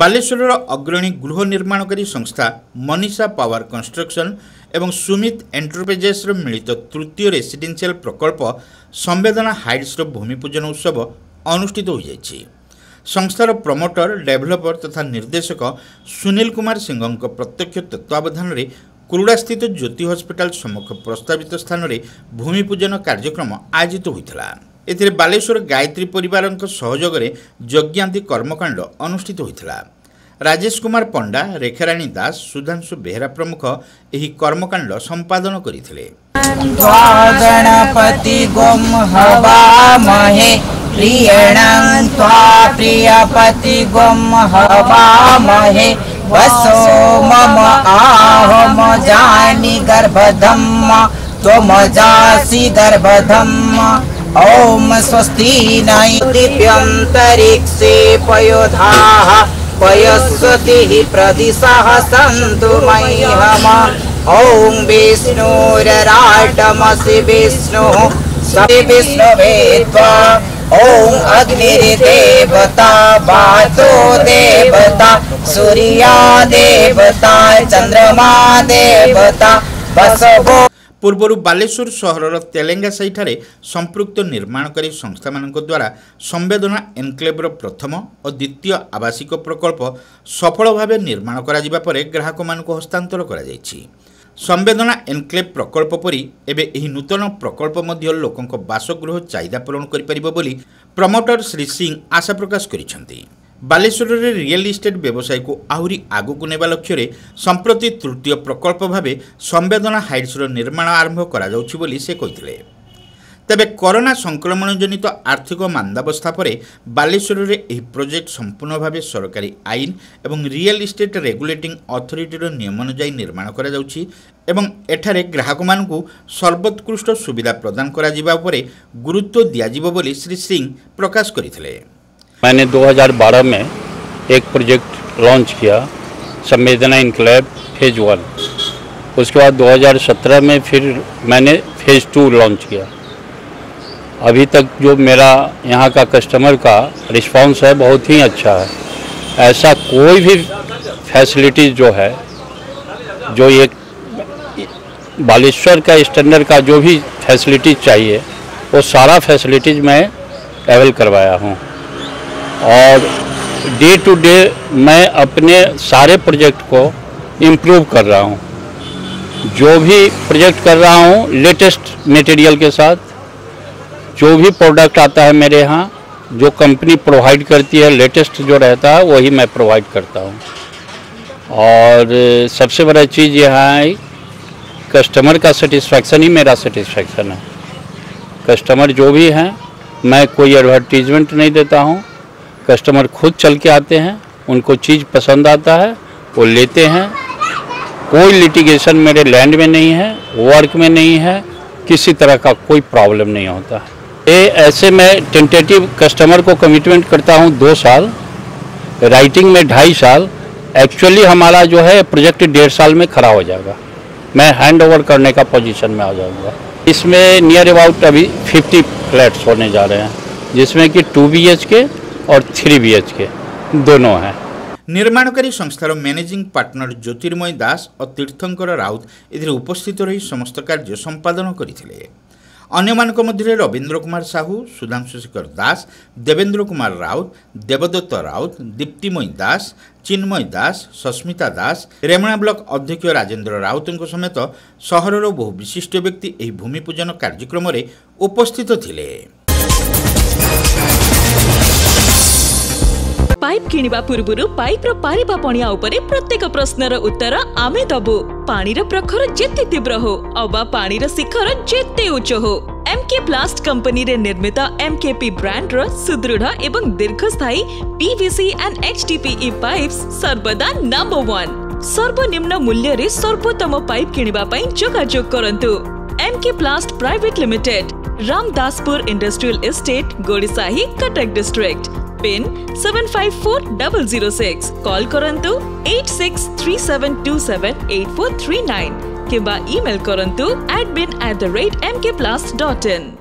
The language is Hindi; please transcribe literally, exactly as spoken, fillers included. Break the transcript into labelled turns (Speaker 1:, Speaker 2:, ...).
Speaker 1: बालेश्वर अग्रणी गृह निर्माणकारी संस्था मनीषा पावर कंस्ट्रक्शन एवं सुमित एंटरप्राइजेस मिलित तृतीय रेसिडेंशियल प्रकल्प संवेदना हाइट्स भूमिपूजन उत्सव अनुष्ठित हो जाइछि। संस्थार प्रमोटर डेभलपर तथा निर्देशक सुनील कुमार सिंह प्रत्यक्ष तत्वावधान में कुरुड़ा स्थित ज्योति हॉस्पिटल सम्मुख प्रस्तावित स्थान में भूमिपूजन कार्यक्रम आयोजित होता। एथिरे बालेश्वर गायत्री परिवार सहयोग में यज्ञांति कर्मकांड अनुष्ठित होता। राजेश कुमार पंडा, रेखाराणी दास, सुधांशु बेहरा प्रमुख एही कर्मकांड संपादन करथिले।
Speaker 2: गणपति गोम हवामहे प्रियणं त्वा प्रियपति गोम हवामहे वसो मम आहम जानि गर्भधम्म त्वम जासि गर्भधम्म। ओम स्वस्ति न दिव्यंतरिक्षे पयोधाः पयस्वति प्रदिशः सन्तु मह्यम। ओम विष्णुरराटमसि विष्णुः सति विष्णवे त्वा। ओम अग्निर्देवता वातो देवता सूर्या देवता चंद्रमा देवता बसवो।
Speaker 1: पूर्वर बालेश्वर सहर तेलेंगा साइठारे संपृक्त निर्माणकारी संस्था मानक द्वारा संवेदना एनक्लेवर प्रथम और द्वितीय आवासिक प्रकल्प सफल भाव निर्माण करा जिबा परे ग्राहक मानक हस्तांतर करा जायछि। संवेदना एनक्लेव प्रकल्प परी एबे एही नूतन प्रकल्प मध्य लोकंक बासगृह चाहिदा पूरण करि परिबो बोली प्रमोटर श्री सिंह आशा प्रकाश करिसेंति। बालेश्वर रे रियल इस्टेट व्यवसाय को आहुरी आगकु नेबा लक्ष्य रे संप्रति तृतीय प्रकल्प भावे संवेदना हाइट्स रो निर्माण आरंभ करा जाउछि बोली से कहिथिले। तबे कोरोना संक्रमण जनित आर्थिक मांदावस्था परे बालेश्वर रे एही प्रोजेक्ट संपूर्ण भावे सरकारी आईन एवं रियल इस्टेट रेगुलेटिंग अथॉरिटी रो नियम अनुसार निर्माण करा जाउछि एवं एठारे ग्राहक मानकु सर्वोत्कृष्ट सुविधा प्रदान करा जिबा परे गुरुत्व दिया जिवो बोली श्री सिंह प्रकाश करिथिले।
Speaker 3: मैंने दो हज़ार बारह में एक प्रोजेक्ट लॉन्च किया संवेदना एनक्लेव फेज वन। उसके बाद दो हज़ार सत्रह में फिर मैंने फेज टू लॉन्च किया। अभी तक जो मेरा यहाँ का कस्टमर का रिस्पांस है बहुत ही अच्छा है। ऐसा कोई भी फैसिलिटीज़ जो है जो एक बालेश्वर का स्टैंडर्ड का जो भी फैसिलिटीज़ चाहिए वो सारा फैसिलिटीज़ मैं अवेल करवाया हूँ। और डे टू डे मैं अपने सारे प्रोजेक्ट को इम्प्रूव कर रहा हूँ। जो भी प्रोजेक्ट कर रहा हूँ लेटेस्ट मटेरियल के साथ, जो भी प्रोडक्ट आता है मेरे यहाँ जो कंपनी प्रोवाइड करती है लेटेस्ट जो रहता है वही मैं प्रोवाइड करता हूँ। और सबसे बड़ा चीज़ यहाँ है कस्टमर का सेटिस्फैक्शन ही मेरा सेटिस्फैक्शन है। कस्टमर जो भी हैं मैं कोई एडवर्टीजमेंट नहीं देता हूँ। कस्टमर खुद चल के आते हैं, उनको चीज़ पसंद आता है वो लेते हैं। कोई लिटिगेशन मेरे लैंड में नहीं है, वर्क में नहीं है, किसी तरह का कोई प्रॉब्लम नहीं होता है। ये ऐसे मैं टेंटेटिव कस्टमर को कमिटमेंट करता हूँ दो साल, राइटिंग में ढाई साल। एक्चुअली हमारा जो है प्रोजेक्ट डेढ़ साल में खड़ा हो जाएगा। मैं हैंड ओवर करने का पोजीशन में आ जाऊँगा। इसमें नियर अबाउट अभी फिफ्टी फ्लैट्स होने जा रहे हैं जिसमें कि टू बी एच के और थ्री बी एच के दोनों हैं।
Speaker 1: निर्माणकारी संस्थार मैनेजिंग पार्टनर ज्योतिर्मय दास और तीर्थंकर राउत एथिरे उपस्थित रही समस्त कार्य संपादन करथिले। अन्यमानक मध्य रवींद्र कुमार साहू, सुधांशु शेखर दास, देवेंद्र कुमार राउत, देवदत्त राउत, दीप्तिमय दास, चिन्मय दास, सस्मिता दास, रेमणा ब्लॉक अध्यक्ष राजेंद्र राउतों समेत सहरर बहु विशिष्ट व्यक्ति एही भूमिपूजन कार्यक्रम में उपस्थित थिले।
Speaker 4: पाइप किनिबा पूर्वरु पाइप रो पारिबा पणिया उपरे प्रत्येक प्रश्नर उत्तर आमे दबु। पानी रो प्रखर जेते तीव्र हो अबा पानी रो शिखर जेते उच्च हो, एमके प्लास्ट कंपनी रे निर्मित एमकेपी ब्रांड रो सुदृढ़ एवं दीर्घस्थायी पीवीसी एंड एचडीपीई पाइप्स सर्वदा नंबर वन। सर्वनिम्न मूल्य रे सर्वोत्तम पाइप किनिबा पई जोगाजोग करंतु। MK plast private limited, Ramdaspur industrial estate, Godisahi, Cuttack district. Pin seven five four double zero six. Call करंतु eight six three seven two seven eight four three nine किंबा ईमेल करंतु admin at the rate mkplast dot in।